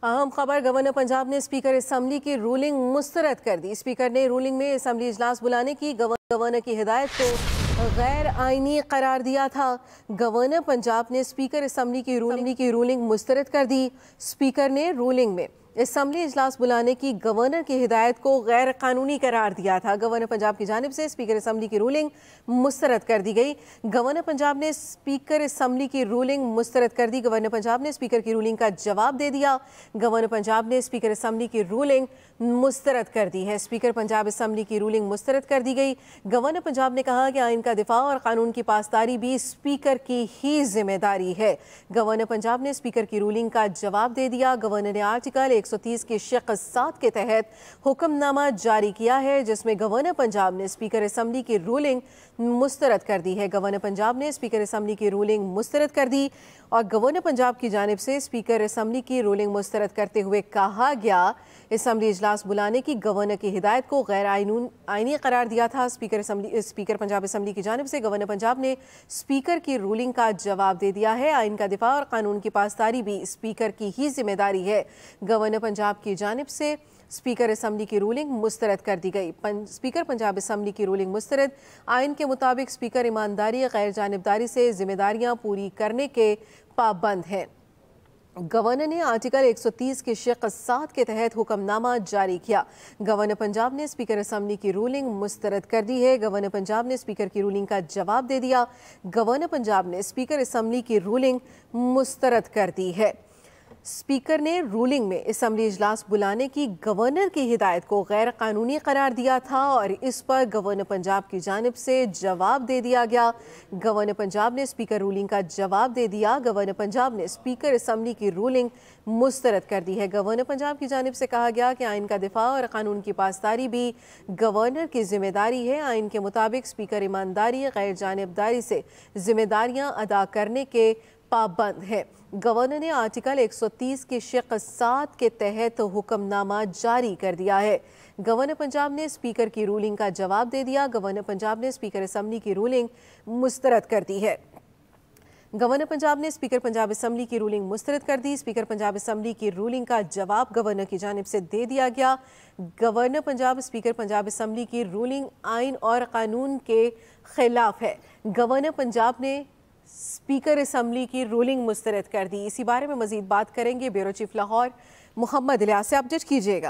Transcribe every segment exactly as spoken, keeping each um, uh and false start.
अहम खबर, गवर्नर पंजाब ने स्पीकर असम्बली की रूलिंग मुस्तरद कर दी। स्पीकर ने रूलिंग में असम्बली इजलास बुलाने की गवर्नर की हिदायत को गैर आइनी करार दिया था। गवर्नर पंजाब ने स्पीकर असम्बली की रूलिंग की रूलिंग मुस्तरद कर दी। स्पीकर ने रूलिंग में असम्बली इजलास बुलाने की गवर्नर की हिदायत को गैर कानूनी करार दिया था। गवर्नर पंजाब की जानिब से स्पीकर असम्बली की रूलिंग मुस्तरद कर दी गई। गवर्नर पंजाब ने स्पीकर असम्बली की रूलिंग मुस्तरद कर दी। गवर्नर पंजाब ने स्पीकर की रूलिंग का जवाब दे दिया। गवर्नर पंजाब ने स्पीकर असम्बली की रूलिंग मुस्तरद कर दी है। स्पीकर पंजाब असम्बली की रूलिंग मुस्तरद कर दी गई। गवर्नर पंजाब ने कहा कि आइन का दिफा और कानून की पासदारी भी स्पीकर की ही जिम्मेदारी है। गवर्नर पंजाब ने स्पीकर की रूलिंग का जवाब दे दिया। गवर्नर ने आर्टिकल एक सौ तीस की शिक सात के तहत हुक्मनामा जारी किया है, जिसमें गवर्नर पंजाब ने स्पीकर असम्बली की रूलिंग मुस्तरद कर दी है। गवर्नर पंजाब ने स्पीकर असम्बली की रूलिंग मुस्तरद कर दी और गवर्नर पंजाब की जानिब से स्पीकर असम्बली की रूलिंग मुस्तरद करते हुए कहा गया, असम्बली इजलास बुलाने की गवर्नर की हिदायत को गैर आइनी करार दिया था। Speaker assembly speaker Punjab assembly की जानिब से गवर्नर पंजाब ने स्पीकर की रूलिंग का जवाब दे दिया है। आइन का दिफा और कानून की पासदारी भी स्पीकर की ही जिम्मेदारी है। गवर्नर पंजाब की जानिब से स्पीकर असम्बली की रूलिंग मुस्तरद कर दी गई। पं, स्पीकर पंजाब असम्बली की रूलिंग मुस्तरद। आइन के मुताबिक स्पीकर ईमानदारी गैर जानिबदारी से जिम्मेदारियां पूरी करने के पाबंद हैं। गवर्नर ने आर्टिकल एक सौ तीस की शिक सात के तहत हुक्मनामा जारी किया। गवर्नर पंजाब ने स्पीकर असम्बली की रूलिंग मुस्तरद कर दी है। गवर्नर पंजाब ने स्पीकर की रूलिंग का जवाब दे दिया। गवर्नर पंजाब ने स्पीकर असम्बली की रूलिंग मुस्तरद कर दी है। स्पीकर ने रूलिंग में असम्बली इजलास बुलाने की गवर्नर की हिदायत को गैर कानूनी करार दिया था और इस पर गवर्नर पंजाब की जानिब से जवाब दे दिया गया। गवर्नर पंजाब ने स्पीकर रूलिंग का जवाब दे दिया। गवर्नर पंजाब ने स्पीकर असम्बली की रूलिंग मुस्तरद कर दी है। गवर्नर पंजाब की जानिब से कहा गया कि आइन का दिफा और कानून की पासदारी भी गवर्नर की जिम्मेदारी है। आइन के मुताबिक स्पीकर ईमानदारी गैर जानिबदारी से जिम्मेदारियां अदा करने के पाबंद है। गवर्नर ने आर्टिकल एक सौ तीस की शिक सात के तहत हुक्मनामा जारी कर दिया है। गवर्नर पंजाब ने स्पीकर की रूलिंग का जवाब दे दिया। गवर्नर पंजाब ने स्पीकर असम्बली की रूलिंग मुस्तरद कर दी है। गवर्नर पंजाब ने स्पीकर पंजाब असम्बली की रूलिंग मुस्तरद कर दी। स्पीकर पंजाब असम्बली की रूलिंग का जवाब गवर्नर की जानिब से दे दिया गया। Governor Punjab speaker Punjab assembly की रूलिंग आइन और कानून के खिलाफ है। गवर्नर पंजाब ने स्पीकर असम्बली की रूलिंग मुस्तरद कर दी। इसी बारे में मजीद बात करेंगे ब्यूरो चीफ लाहौर मोहम्मद इलियास से। अपडेट कीजिएगा।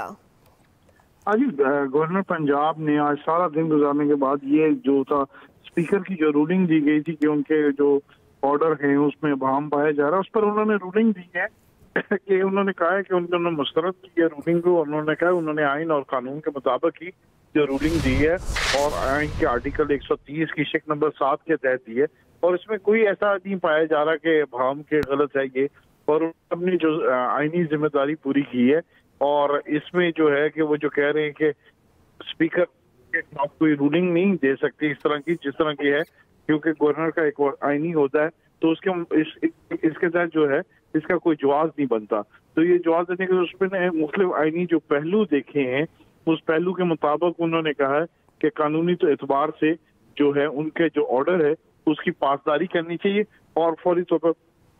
आज गवर्नर पंजाब ने आज सारा दिन गुजारने के बाद ये जो था स्पीकर की जो रूलिंग दी गई थी कि उनके जो ऑर्डर हैं उसमें बहाम पाया जा रहा है, उस पर उन्होंने रूलिंग दी है कि उन्होंने कहा है कि उन्होंने मुस्तरद की है रूलिंग को। उन्होंने कहा उन्होंने आइन और कानून के मुताबिक ही जो रूलिंग दी है और आइन के आर्टिकल एक सौ तीस की शिक नंबर सात के तहत दी है और इसमें कोई ऐसा नहीं पाया जा रहा कि भाम के गलत है ये, और अपनी जो आइनी जिम्मेदारी पूरी की है। और इसमें जो है कि वो जो कह रहे हैं कि स्पीकर के खिलाफ कोई रूलिंग नहीं दे सकती इस तरह की जिस तरह की है, क्योंकि गवर्नर का एक आइनी होता है तो उसके इस, इसके तहत जो है इसका कोई जवाब नहीं बनता। तो ये जवाब देने के उसमें मुख्तलिफ आइनी जो पहलू देखे हैं उस पहलू के मुताबिक उन्होंने कहा है कि कानूनी तो एतबार से जो है उनके जो ऑर्डर है उसकी पासदारी करनी चाहिए और फौरी तौर पर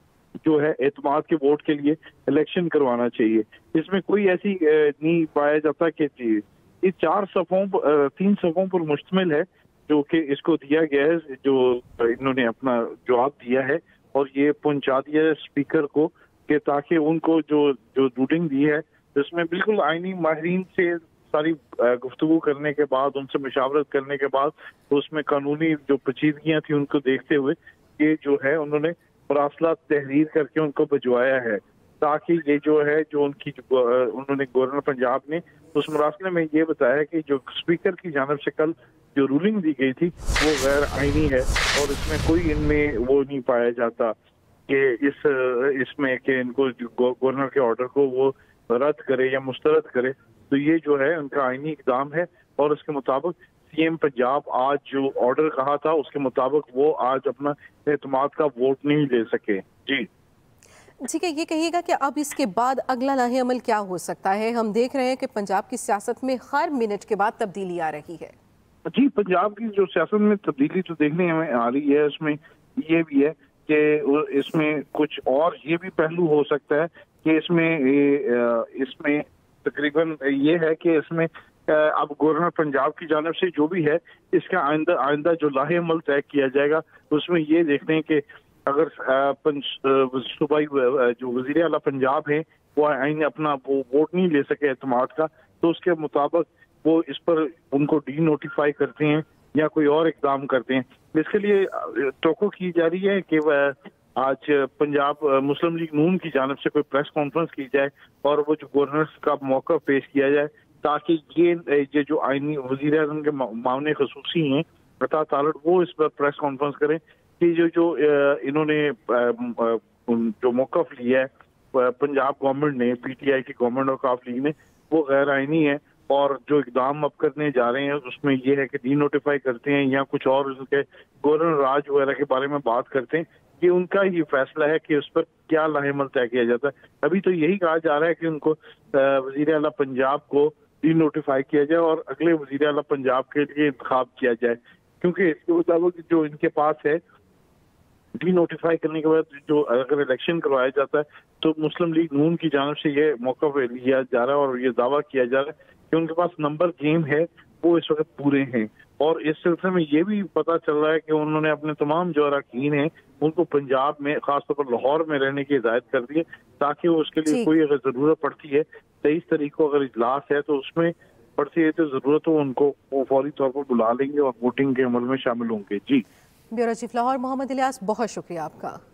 जो है एतमाद के वोट के लिए इलेक्शन करवाना चाहिए। इसमें कोई ऐसी नहीं पाया जाता कि ये चार सफ़ों तीन सफ़ों पर मुश्तमिल है जो कि इसको दिया गया है, जो इन्होंने अपना जवाब दिया है और ये पहुंचा दिया है स्पीकर को कि ताकि उनको जो जो रूलिंग दी है इसमें बिल्कुल आइनी माहिरीन से सारी गुफ्तगू करने के बाद उनसे मुशावरत करने के बाद उसमें कानूनी जो पेचीदगियां थी उनको देखते हुए ये जो है उन्होंने मरासला तहरीर करके उनको भिजवाया है, ताकि ये जो है जो उनकी उन्होंने गवर्नर पंजाब ने उस मरासले में ये बताया कि जो स्पीकर की जानिब से कल जो रूलिंग दी गई थी वो गैर आइनी है और इसमें कोई इनमें वो नहीं पाया जाता कि इस इसमें कि इनको गवर्नर के ऑर्डर को वो रद्द करे या मुस्तरद करे। तो ये जो है उनका आइनी इक़दाम है और इसके मुताबिक सीएम पंजाब आज जो ऑर्डर कहा था उसके मुताबिक वो आज अपना एतमाद का वोट नहीं ले सके। जी ठीक है, ये कहिएगा कि अब इसके बाद अगला लाहे अमल क्या हो सकता है? हम देख रहे हैं कि पंजाब की सियासत में हर मिनट के बाद तब्दीली आ रही है। जी, पंजाब की जो सियासत में तब्दीली तो देखने में आ रही है, उसमें ये भी है کہ اس میں کچھ اور یہ بھی پہلو ہو سکتا ہے کہ اس میں اس میں تقریباً یہ ہے کہ اس میں اب گورنر پنجاب کی جانب سے جو بھی ہے اس کا آئندہ آئندہ جو لاہ عمل طے کیا جائے گا اس میں یہ دیکھتے ہیں کہ اگر صوبائی جو وزیر اعلیٰ پنجاب ہیں وہ اپنا وہ ووٹ نہیں لے سکے اعتماد کا تو اس کے مطابق وہ اس پر ان کو ڈی نوٹیفائی کرتے ہیں یا کوئی اور اقدام کرتے ہیں. اس کے لیے توقع کی جا رہی ہے کہ آج پنجاب مسلم لیگ نون کی جانب سے کوئی پریس کانفرنس کی جائے اور وہ جو گورنر کا موقع پیش کیا جائے تاکہ یہ جو آئینی وزیر اعظم کے معاون خصوصی ہیں عطا طالب وہ اس پر پریس کانفرنس کریں کہ جو جو انہوں نے جو موقف لیا ہے پنجاب گورنمنٹ نے پی ٹی آئی کی گورنمنٹ اور کاف لیگ نے وہ غیر آئینی ہے اور جو اقدام اب کرنے جا رہے ہیں اس میں یہ ہے کہ ڈی نوٹیفائی کرتے ہیں یا کچھ اور اس کے گورنر راج وغیرہ کے بارے میں بات کرتے ہیں کہ ان کا یہ فیصلہ ہے کہ اس پر کیا لاہ عمل طے کیا جاتا ہے. ابھی تو یہی کہا جا رہا ہے کہ ان کو وزیر اعلیٰ پنجاب کو ڈی نوٹیفائی کیا جائے اور اگلے وزیر اعلیٰ پنجاب کے لیے انتخاب کیا جائے کیونکہ اس کے مطابق جو ان کے پاس ہے ڈی نوٹیفائی کرنے کے بعد جو اگر الیکشن کروایا جاتا ہے تو مسلم لیگ نون کی جانب سے یہ موقع لیا جا رہا ہے اور یہ دعویٰ کیا جا رہا ہے کہ ان کے پاس نمبر گیم ہے وہ اس وقت پورے ہیں اور اس سلسلے میں یہ بھی پتہ چل رہا ہے کہ انہوں نے اپنے تمام جو اراکین ہیں ان کو پنجاب میں خاص طور پر لاہور میں رہنے کی ہدایت کر دی ہے تاکہ وہ اس کے لیے کوئی اگر ضرورت پڑتی ہے تیئیس تاریخ کو اگر اجلاس ہے تو اس میں پڑتی ہے تو ضرورت ہو ان کو وہ فوری طور پر بلا لیں گے اور ووٹنگ کے عمل میں شامل ہوں گے. جی بیورو چیف لاہور محمد الیاس بہت شکریہ آپ کا.